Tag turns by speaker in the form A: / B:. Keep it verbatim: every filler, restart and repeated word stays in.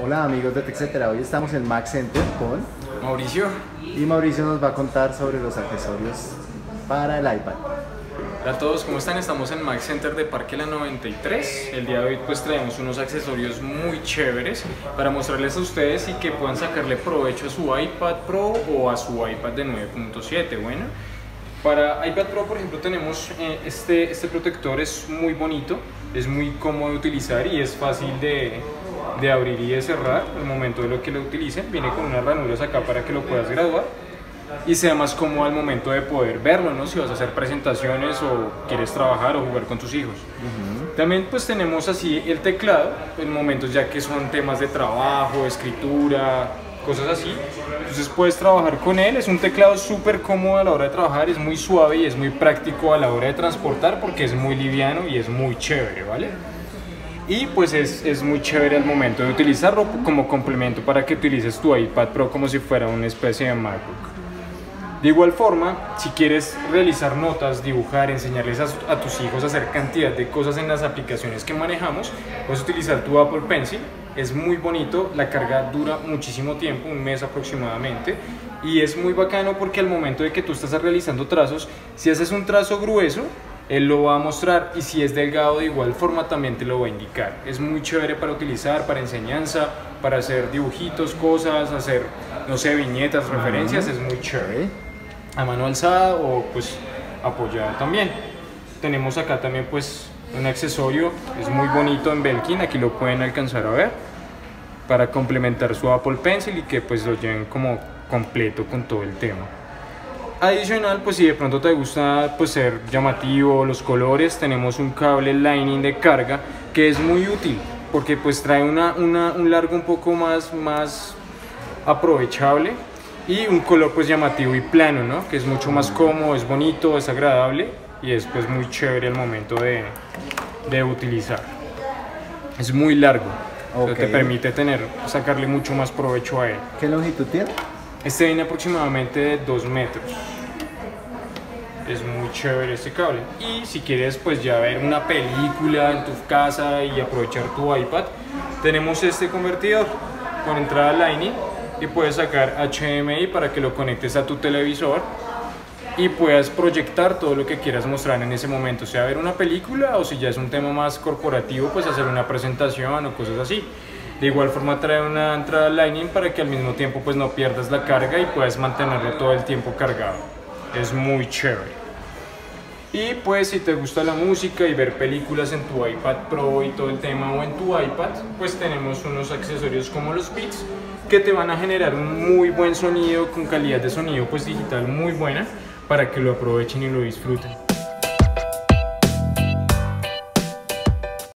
A: Hola amigos de TechCetera, hoy estamos en Mac Center con
B: Mauricio.
A: Y Mauricio nos va a contar sobre los accesorios para el iPad.
B: Hola a todos, ¿cómo están? Estamos en Mac Center de Parque La noventa y tres. El día de hoy pues traemos unos accesorios muy chéveres para mostrarles a ustedes y que puedan sacarle provecho a su iPad Pro o a su iPad de nueve punto siete. Bueno, para iPad Pro, por ejemplo, tenemos eh, este, este protector. Es muy bonito, es muy cómodo de utilizar y es fácil de, de abrir y de cerrar al momento de lo que lo utilicen. Viene con unas ranuras acá para que lo puedas graduar y sea más cómodo al momento de poder verlo, ¿no? Si vas a hacer presentaciones o quieres trabajar o jugar con tus hijos. Uh-huh. También pues tenemos así el teclado en momentos ya que son temas de trabajo, escritura, cosas así. Entonces puedes trabajar con él. Es un teclado súper cómodo a la hora de trabajar, es muy suave y es muy práctico a la hora de transportar porque es muy liviano y es muy chévere, ¿vale? Y pues es, es muy chévere al momento de utilizarlo como complemento para que utilices tu iPad Pro como si fuera una especie de MacBook. De igual forma, si quieres realizar notas, dibujar, enseñarles a, a tus hijos a hacer cantidad de cosas en las aplicaciones que manejamos, puedes utilizar tu Apple Pencil. Es muy bonito, la carga dura muchísimo tiempo, un mes aproximadamente, y es muy bacano porque al momento de que tú estás realizando trazos, si haces un trazo grueso, él lo va a mostrar, y si es delgado de igual forma también te lo va a indicar. Es muy chévere para utilizar, para enseñanza, para hacer dibujitos, cosas, hacer, no sé, viñetas, referencias. Es muy chévere. A mano alzada o pues apoyada también. Tenemos acá también pues un accesorio, es muy bonito en Belkin, aquí lo pueden alcanzar a ver, para complementar su Apple Pencil y que pues lo lleven como completo con todo el tema. Adicional, pues si de pronto te gusta pues ser llamativo, los colores, tenemos un cable Lightning de carga que es muy útil porque pues trae una, una, un largo un poco más, más aprovechable y un color pues llamativo y plano, ¿no? Que es mucho más cómodo, es bonito, es agradable y es pues muy chévere al momento de, de utilizar. Es muy largo, okay. Te permite tener, sacarle mucho más provecho a él.
A: ¿Qué longitud tiene?
B: Este viene aproximadamente de dos metros. Es muy chévere este cable. Y si quieres pues ya ver una película en tu casa y aprovechar tu iPad, tenemos este convertidor con entrada Lightning y puedes sacar H D M I para que lo conectes a tu televisor y puedas proyectar todo lo que quieras mostrar en ese momento, sea ver una película o si ya es un tema más corporativo, pues hacer una presentación o cosas así. De igual forma trae una entrada Lightning para que al mismo tiempo pues no pierdas la carga y puedas mantenerlo todo el tiempo cargado. Es muy chévere. Y pues si te gusta la música y ver películas en tu iPad Pro y todo el tema o en tu iPad, pues tenemos unos accesorios como los Beats que te van a generar un muy buen sonido con calidad de sonido pues digital muy buena para que lo aprovechen y lo disfruten.